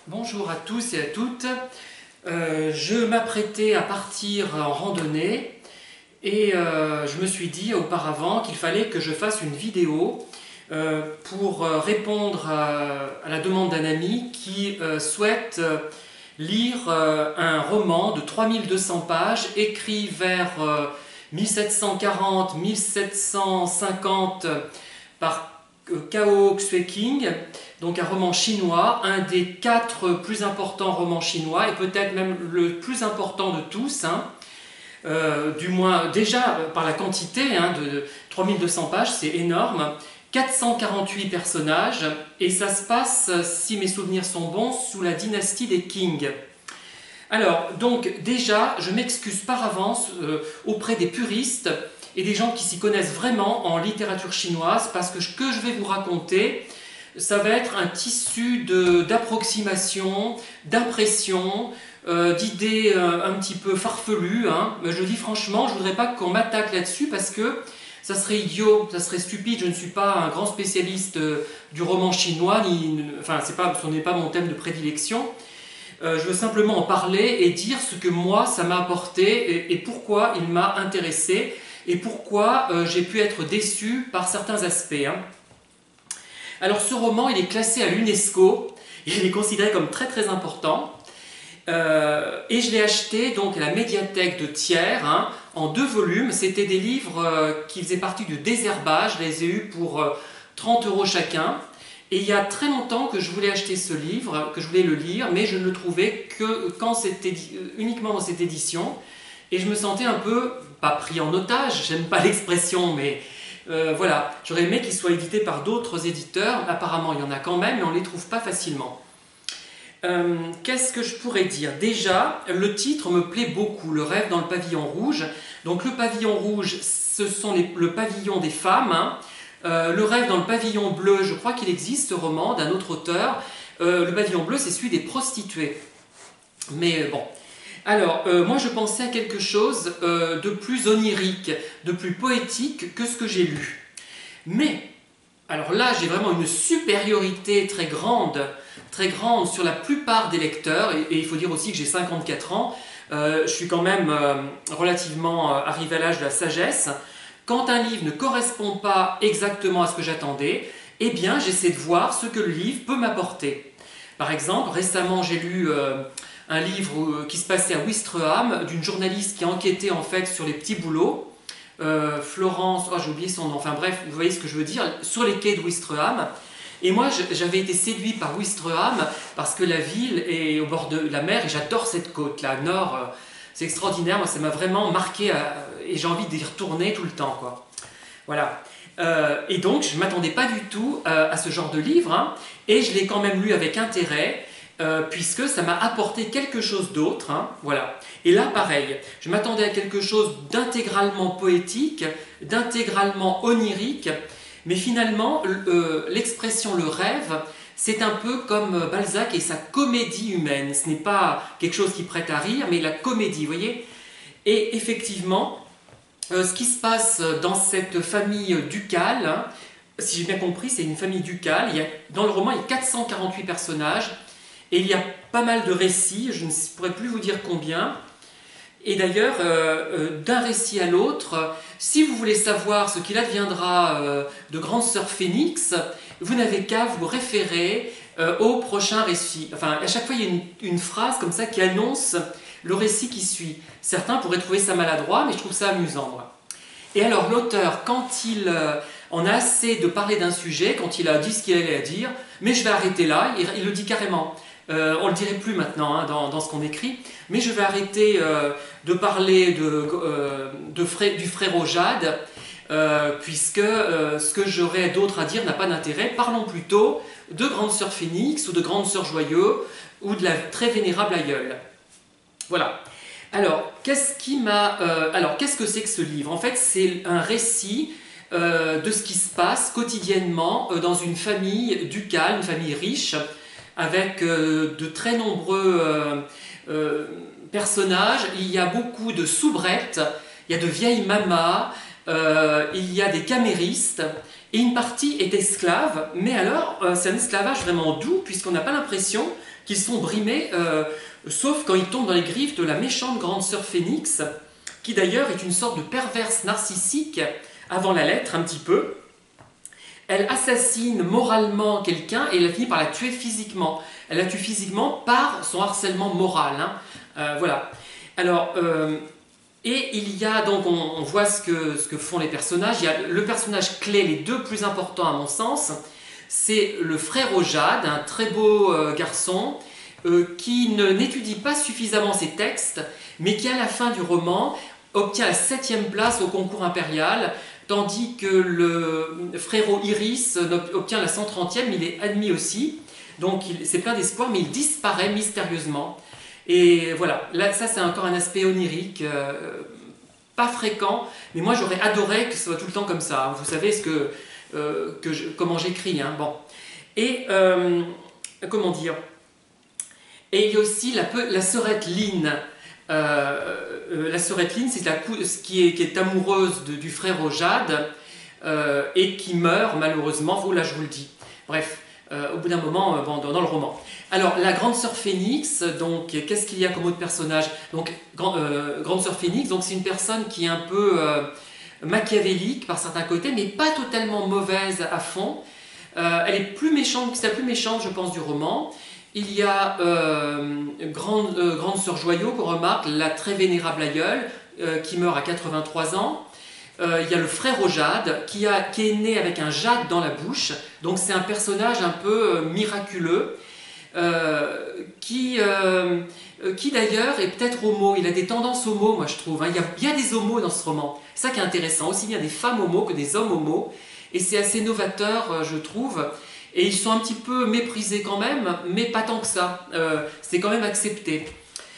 Bonjour à tous et à toutes. Je m'apprêtais à partir en randonnée et je me suis dit auparavant qu'il fallait que je fasse une vidéo pour répondre à la demande d'un ami qui souhaite lire un roman de 3200 pages écrit vers 1740-1750 par Cao Xueqing, donc un roman chinois, un des 4 plus importants romans chinois, et peut-être même le plus important de tous, du moins déjà par la quantité, de 3200 pages, c'est énorme, 448 personnages, et ça se passe, si mes souvenirs sont bons, sous la dynastie des Qing. Alors, donc déjà, je m'excuse par avance auprès des puristes et des gens qui s'y connaissent vraiment en littérature chinoise, parce que ce que je vais vous raconter, ça va être un tissu d'approximations, d'impressions, d'idées un petit peu farfelues. Mais je dis franchement, je ne voudrais pas qu'on m'attaque là-dessus, parce que ça serait idiot, ça serait stupide. Je ne suis pas un grand spécialiste du roman chinois, enfin, ce n'est pas mon thème de prédilection. Je veux simplement en parler et dire ce que moi, ça m'a apporté et pourquoi il m'a intéressé et pourquoi j'ai pu être déçu par certains aspects. Alors ce roman, il est classé à l'UNESCO, il est considéré comme très très important, et je l'ai acheté donc à la médiathèque de Thiers, en 2 volumes. C'était des livres qui faisaient partie du désherbage, je les ai eus pour 30 € chacun. Et il y a très longtemps que je voulais acheter ce livre, que je voulais le lire, mais je ne le trouvais que uniquement dans cette édition. Et je me sentais un peu, pas pris en otage, j'aime pas l'expression, mais voilà, j'aurais aimé qu'il soit édité par d'autres éditeurs. Apparemment, il y en a quand même, mais on ne les trouve pas facilement. Qu'est-ce que je pourrais dire? Déjà, le titre me plaît beaucoup, Le rêve dans le pavillon rouge. Donc le pavillon rouge, ce sont le pavillon des femmes. Le rêve dans le pavillon bleu, je crois qu'il existe ce roman d'un autre auteur. Le pavillon bleu, c'est celui des prostituées. Mais bon. Alors, moi je pensais à quelque chose de plus onirique, de plus poétique que ce que j'ai lu. Mais, alors là, j'ai vraiment une supériorité très grande sur la plupart des lecteurs, et il faut dire aussi que j'ai 54 ans, je suis quand même relativement arrivé à l'âge de la sagesse. Quand un livre ne correspond pas exactement à ce que j'attendais, eh bien j'essaie de voir ce que le livre peut m'apporter. Par exemple, récemment j'ai lu un livre qui se passait à Ouistreham, d'une journaliste qui enquêtait en fait sur les petits boulots. Florence, j'ai oublié son nom, enfin bref, vous voyez ce que je veux dire, sur les quais de Ouistreham. Et moi j'avais été séduit par Ouistreham parce que la ville est au bord de la mer et j'adore cette côte, là, nord. C'est extraordinaire, moi ça m'a vraiment marqué et j'ai envie d'y retourner tout le temps, quoi. Voilà. Et donc je ne m'attendais pas du tout à ce genre de livre, et je l'ai quand même lu avec intérêt, puisque ça m'a apporté quelque chose d'autre, voilà. Et là pareil, je m'attendais à quelque chose d'intégralement poétique, d'intégralement onirique, mais finalement l'expression le rêve, c'est un peu comme Balzac et sa comédie humaine. Ce n'est pas quelque chose qui prête à rire, mais la comédie, vous voyez. Et effectivement, ce qui se passe dans cette famille ducale, si j'ai bien compris, c'est une famille ducale. Dans le roman, il y a 448 personnages, et il y a pas mal de récits, je ne pourrais plus vous dire combien. Et d'ailleurs, d'un récit à l'autre, si vous voulez savoir ce qu'il adviendra de Grande Sœur Phénix, vous n'avez qu'à vous référer au prochain récit. Enfin, à chaque fois, il y a une phrase comme ça qui annonce le récit qui suit. Certains pourraient trouver ça maladroit, mais je trouve ça amusant, moi. Et alors, l'auteur, quand il en a assez de parler d'un sujet, quand il a dit ce qu'il allait à dire, mais je vais arrêter là, il le dit carrément. On ne le dirait plus maintenant dans ce qu'on écrit, mais je vais arrêter de parler du frérot Jade, puisque ce que j'aurais d'autre à dire n'a pas d'intérêt. Parlons plutôt de Grande Sœur Phénix, ou de Grande Sœur Joyeux, ou de la très vénérable aïeule. Voilà. Alors, qu'est-ce que c'est que ce livre? En fait, c'est un récit de ce qui se passe quotidiennement dans une famille ducale, une famille riche, avec de très nombreux personnages. Il y a beaucoup de soubrettes, il y a de vieilles mamas, il y a des caméristes, et une partie est esclave, mais alors c'est un esclavage vraiment doux, puisqu'on n'a pas l'impression qu'ils sont brimés, sauf quand ils tombent dans les griffes de la méchante grande sœur Phénix, qui d'ailleurs est une sorte de perverse narcissique, avant la lettre un petit peu. Elle assassine moralement quelqu'un et elle finit par la tuer physiquement. Elle la tue physiquement par son harcèlement moral. Hein. Voilà. Alors, et il y a donc, on voit ce que font les personnages. Il y a le personnage clé, les deux plus importants à mon sens, c'est le frère Ojade, un très beau garçon qui n'étudie pas suffisamment ses textes, mais qui à la fin du roman obtient la 7e place au concours impérial, tandis que le frérot Iris obtient la 130e, il est admis aussi, donc c'est plein d'espoir, mais il disparaît mystérieusement. Et voilà, là, ça c'est encore un aspect onirique, pas fréquent, mais moi j'aurais adoré que ce soit tout le temps comme ça. Vous savez comment j'écris. Hein. Bon. Et comment dire? Et il y a aussi la sœurette Lynn. La sœurette Lynn, c'est qui est amoureuse du frère Ojade et qui meurt malheureusement. Là, je vous le dis. Bref, au bout d'un moment, dans le roman. Alors, la grande sœur Phénix, donc, qu'est-ce qu'il y a comme autre personnage? Donc, grande sœur Phénix, donc c'est une personne qui est un peu machiavélique par certains côtés, mais pas totalement mauvaise à fond. Elle est plus méchante, c'est la plus méchante, je pense, du roman. Il y a grande sœur Joyau, qu'on remarque, la très vénérable aïeule, qui meurt à 83 ans. Il y a le frère Ojade, qui est né avec un jade dans la bouche. Donc c'est un personnage un peu miraculeux, qui d'ailleurs est peut-être homo. Il a des tendances homo, moi je trouve. Hein. Il y a des homos dans ce roman. C'est ça qui est intéressant. Aussi bien des femmes homos que des hommes homos. Et c'est assez novateur, je trouve. Et ils sont un petit peu méprisés quand même, mais pas tant que ça. C'est quand même accepté.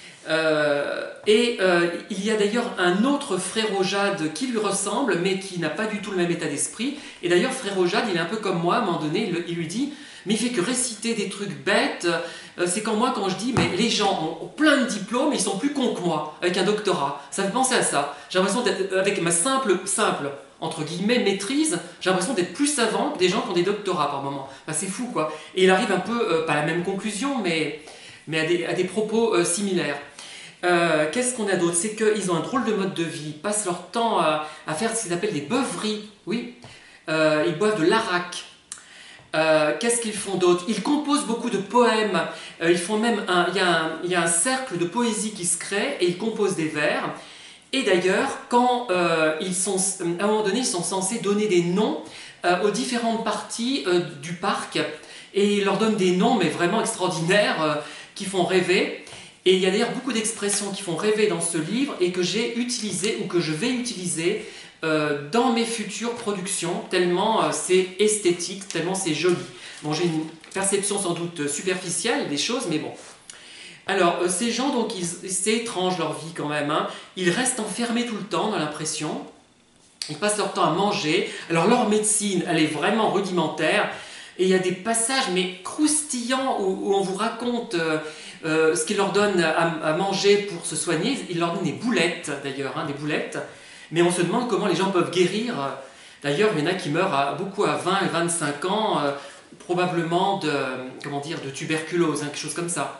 Il y a d'ailleurs un autre frère Ojade qui lui ressemble, mais qui n'a pas du tout le même état d'esprit. Et d'ailleurs, frère Ojade, il est un peu comme moi, à un moment donné, il lui dit « Mais il fait que réciter des trucs bêtes. C'est comme moi quand je dis « Mais les gens ont plein de diplômes, ils sont plus cons que moi, avec un doctorat. » Ça me fait penser à ça. J'ai l'impression d'être, avec ma simple entre guillemets, maîtrise, j'ai l'impression d'être plus savant que des gens qui ont des doctorats par moment. Enfin, c'est fou, quoi. Et il arrive un peu, pas à la même conclusion, mais à des propos similaires. Qu'est-ce qu'on a d'autre? C'est qu'ils ont un drôle de mode de vie. Ils passent leur temps à faire ce qu'ils appellent des beuveries. Oui. Ils boivent de l'arak. Qu'est-ce qu'ils font d'autre? Ils composent beaucoup de poèmes. Ils font même il y a un cercle de poésie qui se crée et ils composent des vers. Et d'ailleurs, quand à un moment donné, ils sont censés donner des noms aux différentes parties du parc. Et ils leur donnent des noms, mais vraiment extraordinaires, qui font rêver. Et il y a d'ailleurs beaucoup d'expressions qui font rêver dans ce livre et que j'ai utilisées ou que je vais utiliser dans mes futures productions, tellement c'est esthétique, tellement c'est joli. Bon, j'ai une perception sans doute superficielle des choses, mais bon. Alors, ces gens, donc, c'est étrange leur vie quand même. Hein. Ils restent enfermés tout le temps, on a l'impression. Ils passent leur temps à manger. Alors, leur médecine, elle est vraiment rudimentaire. Et il y a des passages, mais croustillants, où on vous raconte ce qu'ils leur donnent à manger pour se soigner. Ils leur donnent des boulettes, d'ailleurs, hein, des boulettes. Mais on se demande comment les gens peuvent guérir. D'ailleurs, il y en a qui meurent beaucoup à 20 et 25 ans, probablement de tuberculose, hein, quelque chose comme ça.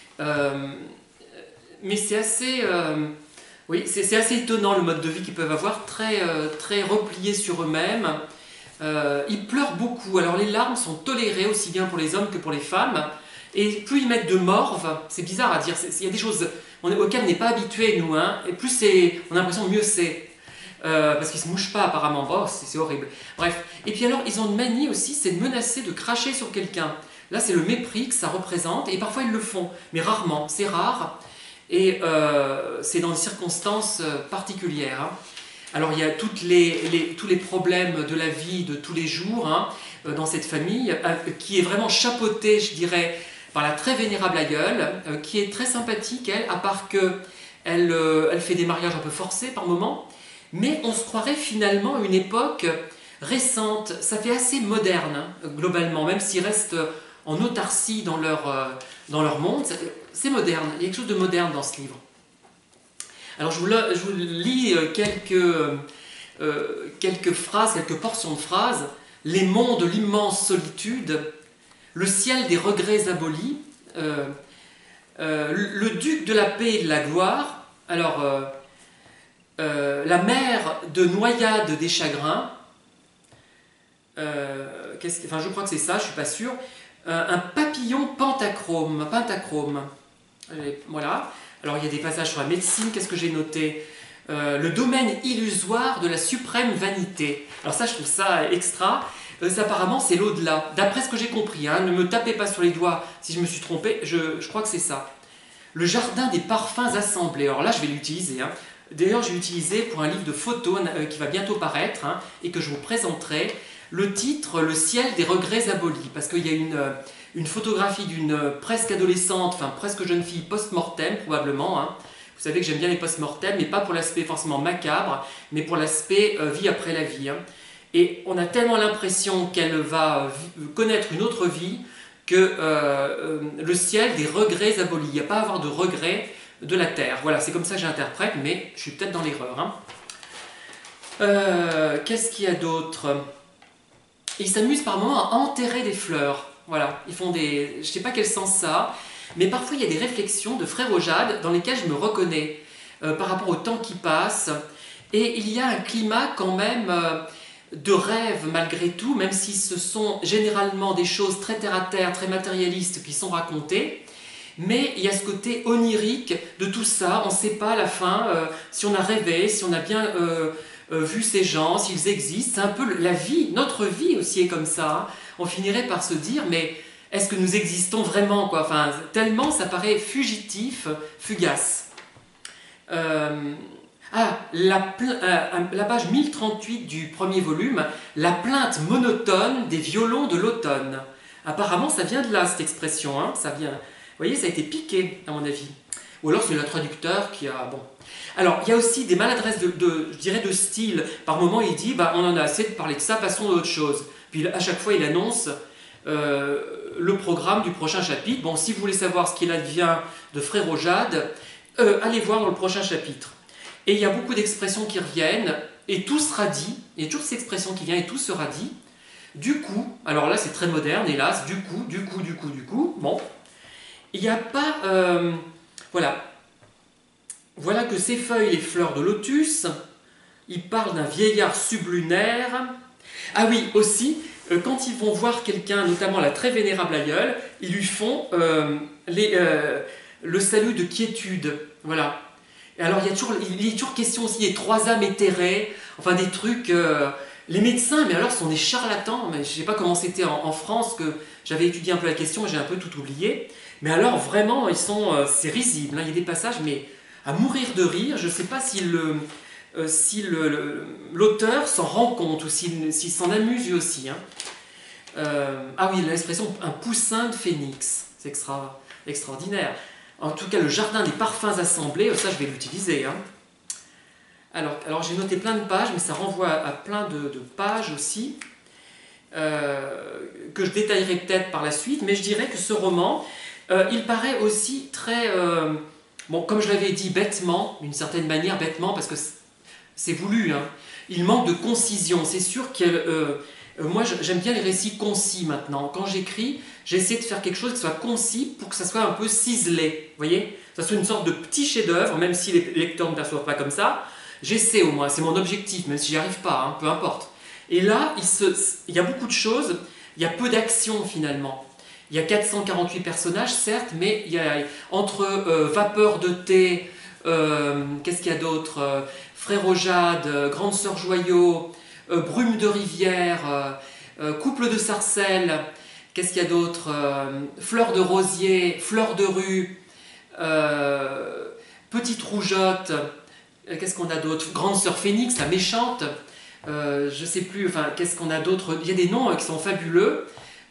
Mais c'est assez, oui, c'est assez étonnant le mode de vie qu'ils peuvent avoir, très repliés sur eux-mêmes. Ils pleurent beaucoup, alors les larmes sont tolérées aussi bien pour les hommes que pour les femmes. Et plus ils mettent de morve, c'est bizarre à dire, il y a des choses auxquelles on n'est pas habitué nous, hein, et plus on a l'impression mieux c'est. Parce qu'ils ne se mouchent pas apparemment, oh, c'est horrible. Bref, et puis alors ils ont une manie aussi, c'est de menacer de cracher sur quelqu'un. Là, c'est le mépris que ça représente, et parfois ils le font, mais rarement, c'est rare, et c'est dans des circonstances particulières. Hein. Alors, il y a tous les problèmes de la vie de tous les jours hein, dans cette famille, qui est vraiment chapeautée, je dirais, par la très vénérable aïeule, qui est très sympathique, elle, à part qu'elle fait des mariages un peu forcés par moments, mais on se croirait finalement à une époque récente, ça fait assez moderne, hein, globalement, même s'ils restent en autarcie dans leur monde, c'est moderne, il y a quelque chose de moderne dans ce livre. Alors je vous lis quelques phrases, quelques portions de phrases les monts de l'immense solitude, le ciel des regrets abolis, le duc de la paix et de la gloire, alors la mer de noyade des chagrins, enfin je crois que c'est ça, je suis pas sûr, un papillon pentachrome, voilà. Alors il y a des passages sur la médecine, qu'est-ce que j'ai noté? Le domaine illusoire de la suprême vanité. Alors ça, je trouve ça extra. Apparemment, c'est l'au-delà. D'après ce que j'ai compris, hein, ne me tapez pas sur les doigts si je me suis trompé, je crois que c'est ça. Le jardin des parfums assemblés. Alors là, je vais l'utiliser. Hein. D'ailleurs, j'ai utilisé pour un livre de photos qui va bientôt paraître hein, et que je vous présenterai. Le titre, Le ciel des regrets abolis. Parce qu'il y a une photographie d'une presque adolescente, enfin presque jeune fille post-mortem probablement. Hein. Vous savez que j'aime bien les post-mortem, mais pas pour l'aspect forcément macabre, mais pour l'aspect vie après la vie. Hein. Et on a tellement l'impression qu'elle va connaître une autre vie que le ciel des regrets abolis. Il n'y a pas à avoir de regrets de la terre. Voilà, c'est comme ça que j'interprète, mais je suis peut-être dans l'erreur. Hein. Qu'est-ce qu'il y a d'autre? Ils s'amusent par moments à enterrer des fleurs. Voilà, ils font des... Je ne sais pas quel sens ça a, mais parfois il y a des réflexions de Frère Ojade dans lesquelles je me reconnais par rapport au temps qui passe. Et il y a un climat quand même de rêve malgré tout, même si ce sont généralement des choses très terre-à-terre, très matérialistes qui sont racontées. Mais il y a ce côté onirique de tout ça. On ne sait pas à la fin si on a rêvé, si on a bien vu ces gens, s'ils existent. C'est un peu la vie, notre vie aussi est comme ça. Hein. On finirait par se dire, mais est-ce que nous existons vraiment quoi? Enfin, tellement ça paraît fugitif, fugace. La page 1038 du premier volume, la plainte monotone des violons de l'automne. Apparemment, ça vient de là, cette expression. Hein, ça vient... Vous voyez, ça a été piqué, à mon avis. Ou alors c'est le traducteur qui a... Bon. Alors, il y a aussi des maladresses je dirais de style. Par moment, il dit, bah, on en a assez de parler de ça, passons à autre chose. Puis à chaque fois, il annonce le programme du prochain chapitre. Bon, si vous voulez savoir ce qu'il advient de Frère Ojade, allez voir dans le prochain chapitre. Et il y a beaucoup d'expressions qui reviennent, et tout sera dit. Il y a toujours cette expression qui vient, et tout sera dit. Du coup, alors là c'est très moderne, hélas, du coup, bon. Il n'y a pas... voilà. Voilà que ces feuilles, les fleurs de lotus, ils parlent d'un vieillard sublunaire. Ah oui, aussi, quand ils vont voir quelqu'un, notamment la très vénérable aïeule, ils lui font le salut de quiétude. Voilà. Et alors, il y a toujours question aussi des trois âmes éthérées, enfin des trucs... les médecins, mais alors, sont des charlatans. Mais je ne sais pas comment c'était en France, que j'avais étudié un peu la question, j'ai un peu tout oublié. Mais alors, vraiment, c'est risible. Hein. Il y a des passages, mais à mourir de rire. Je ne sais pas si l'auteur s'en rend compte ou s'il s'en amuse lui aussi. Hein. Ah oui, l'expression un poussin de phénix. C'est extraordinaire. En tout cas, le jardin des parfums assemblés, ça je vais l'utiliser. Hein. Alors j'ai noté plein de pages, mais ça renvoie à plein de pages aussi, que je détaillerai peut-être par la suite, mais je dirais que ce roman, il paraît aussi très, bon, comme je l'avais dit, bêtement, d'une certaine manière, bêtement, parce que c'est voulu, hein. Il manque de concision. C'est sûr que moi j'aime bien les récits concis maintenant. Quand j'écris, j'essaie de faire quelque chose qui soit concis pour que ça soit un peu ciselé, vous voyez, que ça soit une sorte de petit chef-d'œuvre, même si les lecteurs ne perçoivent pas comme ça. J'essaie au moins, c'est mon objectif, même si j'y arrive pas, hein, peu importe. Et là, il y a beaucoup de choses, il y a peu d'action finalement. Il y a 448 personnages, certes, mais il y a entre vapeur de thé, qu'est-ce qu'il y a d'autre, Frère Ojade, Grande Sœur Joyau, Brume de rivière, Couple de sarcelles, qu'est-ce qu'il y a d'autre, Fleur de rosier, Fleur de rue, Petite rougeotte, qu'est-ce qu'on a d'autre, Grande Sœur Phénix, la méchante, je sais plus, enfin, qu'est-ce qu'on a d'autre, il y a des noms qui sont fabuleux,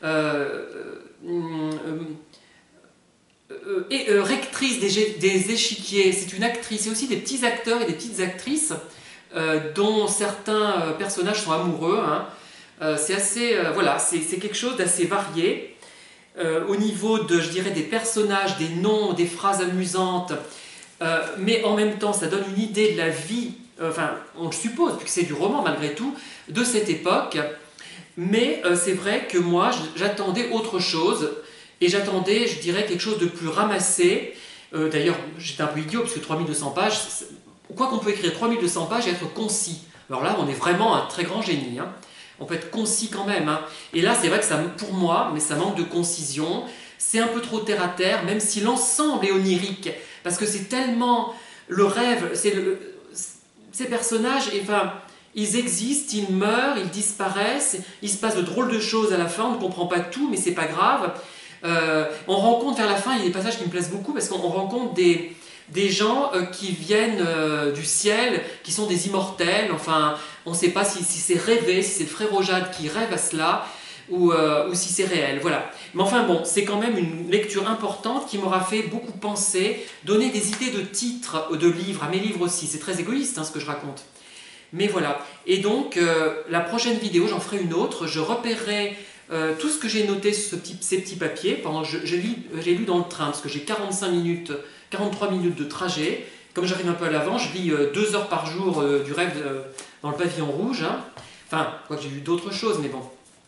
rectrice des échiquiers, c'est une actrice, et aussi des petits acteurs et des petites actrices dont certains personnages sont amoureux. Hein. C'est assez, voilà, c'est quelque chose d'assez varié. Au niveau de, je dirais, des personnages, des noms, des phrases amusantes, mais en même temps, ça donne une idée de la vie, enfin, on le suppose, puisque c'est du roman malgré tout, de cette époque. Mais c'est vrai que moi, j'attendais autre chose, et j'attendais, je dirais, quelque chose de plus ramassé. D'ailleurs, j'étais un peu idiot, parce que 3200 pages, quoi qu'on peut écrire 3200 pages et être concis. Alors là, on est vraiment un très grand génie. Hein. On peut être concis quand même. Hein. Et là, c'est vrai que ça, pour moi, mais ça manque de concision. C'est un peu trop terre à terre, même si l'ensemble est onirique. Parce que c'est tellement le rêve, ces personnages, enfin, ils existent, ils meurent, ils disparaissent, il se passe de drôles de choses à la fin, on ne comprend pas tout, mais c'est pas grave. On rencontre vers la fin, il y a des passages qui me plaisent beaucoup, parce qu'on rencontre des gens qui viennent du ciel, qui sont des immortels, enfin, on ne sait pas si c'est rêvé, si c'est le frère Ojad qui rêve à cela, ou si c'est réel, voilà. Mais enfin bon, c'est quand même une lecture importante qui m'aura fait beaucoup penser, donner des idées de titres de livres, à mes livres aussi, c'est très égoïste hein, ce que je raconte. Mais voilà, et donc la prochaine vidéo, j'en ferai une autre, je repérerai tout ce que j'ai noté sur ces petits papiers, pendant que j'ai lu dans le train, parce que j'ai 45 minutes, 43 minutes de trajet, comme j'arrive un peu à l'avant, je lis 2 heures par jour du rêve dans le pavillon rouge, hein. Enfin, quoi que j'ai lu d'autres choses, mais bon.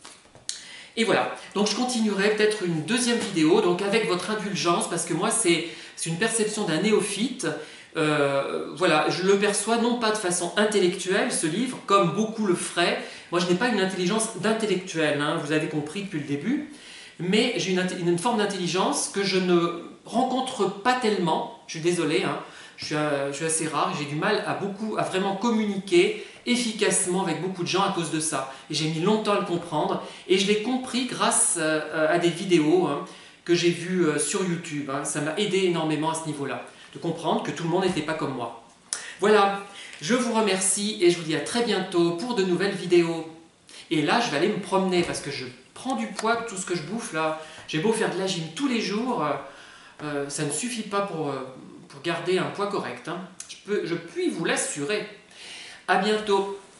Et voilà, donc je continuerai peut-être une deuxième vidéo, donc avec votre indulgence, parce que moi c'est une perception d'un néophyte. Voilà, je le perçois non pas de façon intellectuelle, ce livre, comme beaucoup le feraient. Moi je n'ai pas une intelligence d'intellectuel, hein, vous avez compris depuis le début, mais j'ai une forme d'intelligence que je ne rencontre pas tellement, je suis désolé, hein, je suis assez rare, j'ai du mal à vraiment communiquer efficacement avec beaucoup de gens à cause de ça. Et j'ai mis longtemps à le comprendre, et je l'ai compris grâce à des vidéos hein, que j'ai vues sur YouTube. Hein. Ça m'a aidé énormément à ce niveau-là, de comprendre que tout le monde n'était pas comme moi. Voilà, je vous remercie et je vous dis à très bientôt pour de nouvelles vidéos. Et là, je vais aller me promener parce que je prends du poids, tout ce que je bouffe là. J'ai beau faire de la gym tous les jours, ça ne suffit pas pour garder un poids correct. Hein. Je puis vous l'assurer. À bientôt.